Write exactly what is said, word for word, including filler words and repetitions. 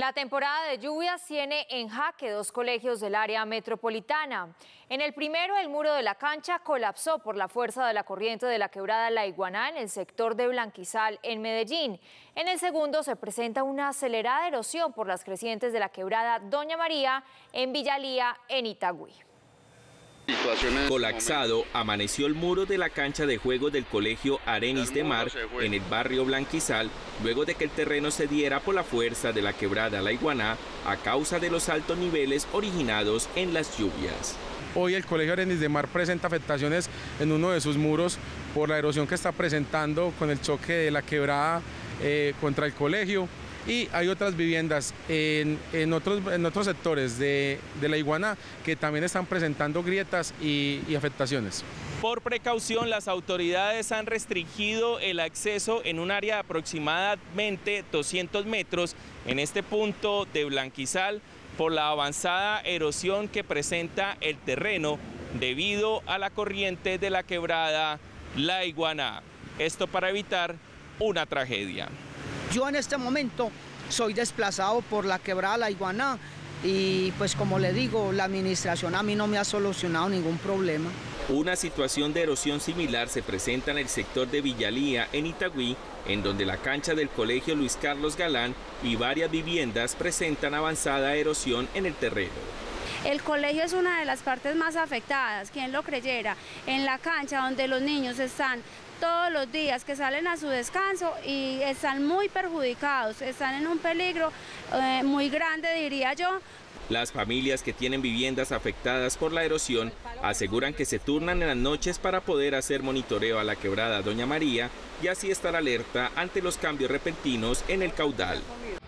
La temporada de lluvias tiene en jaque dos colegios del área metropolitana. En el primero, el muro de la cancha colapsó por la fuerza de la corriente de la quebrada La Iguaná en el sector de Blanquizal, en Medellín. En el segundo, se presenta una acelerada erosión por las crecientes de la quebrada Doña María, en Villalía, en Itagüí. Colapsado amaneció el muro de la cancha de juegos del colegio Arenis de Mar en el barrio Blanquizal, luego de que el terreno cediera por la fuerza de la quebrada La Iguaná a causa de los altos niveles originados en las lluvias. Hoy el colegio Arenis de Mar presenta afectaciones en uno de sus muros por la erosión que está presentando con el choque de la quebrada eh, contra el colegio. Y hay otras viviendas en, en, otros, en otros sectores de, de La Iguaná que también están presentando grietas y, y afectaciones. Por precaución, las autoridades han restringido el acceso en un área de aproximadamente doscientos metros en este punto de Blanquizal por la avanzada erosión que presenta el terreno debido a la corriente de la quebrada La Iguaná. Esto para evitar una tragedia. Yo en este momento soy desplazado por la quebrada La Iguaná y pues como le digo, la administración a mí no me ha solucionado ningún problema. Una situación de erosión similar se presenta en el sector de Villalía, en Itagüí, en donde la cancha del colegio Luis Carlos Galán y varias viviendas presentan avanzada erosión en el terreno. El colegio es una de las partes más afectadas, quien lo creyera, en la cancha donde los niños están todos los días, que salen a su descanso y están muy perjudicados, están en un peligro eh, muy grande, diría yo. Las familias que tienen viviendas afectadas por la erosión aseguran que se turnan en las noches para poder hacer monitoreo a la quebrada Doña María y así estar alerta ante los cambios repentinos en el caudal.